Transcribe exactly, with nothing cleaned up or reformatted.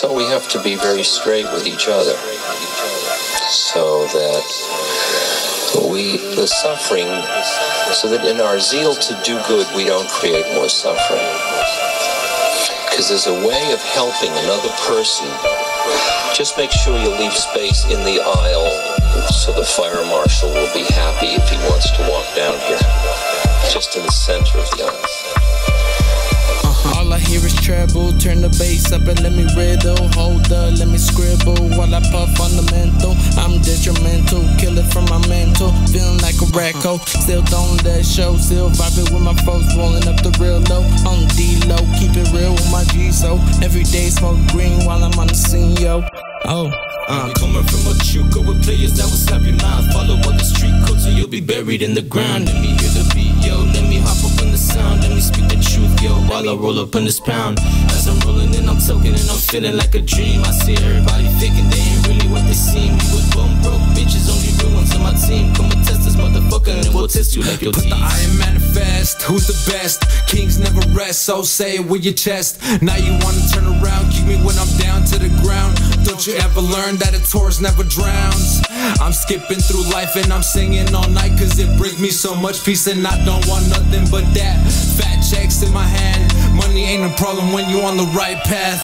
So we have to be very straight with each other, so that we, the suffering, so that in our zeal to do good, we don't create more suffering. Because there's a way of helping another person. Just make sure you leave space in the aisle so the fire marshal will be happy if he wants to walk down here. Just in the center of the aisle. All I hear is treble, turn the bass up and let me riddle. Hold up, let me scribble while I puff fundamental. I'm detrimental, kill it from my mental. Feeling like a racko, still don't let show. Still vibing with my folks, rolling up the real low. On D-low, keep it real with my G-so. Every day smoke green while I'm on the scene, yo. Oh, uh. Coming from a Chuka with players that will slap your mind. Follow all the street codes so you'll be buried in the ground. Let me hear the beat, yo. Let me hop up on the sound. Let me speak the truth, yo, while I roll up in this pound. As I'm rolling in, I'm soaking and I'm feeling like a dream. I see everybody faking, they ain't really what they seem. We was bum broke bitches, only real ones on my team. Come and test this motherfucker and we'll test you like your teeth. Put the iron manifest, who's the best? Kings never rest, so say it with your chest. Now you wanna turn around, keep me when I'm down to the ground. Don't you ever learn that a Taurus never drowns? I'm skipping through life and I'm singing all night, cause it brings me so much peace and I don't want nothing but that. Fat checks in my hand, money ain't a problem when you on the right path.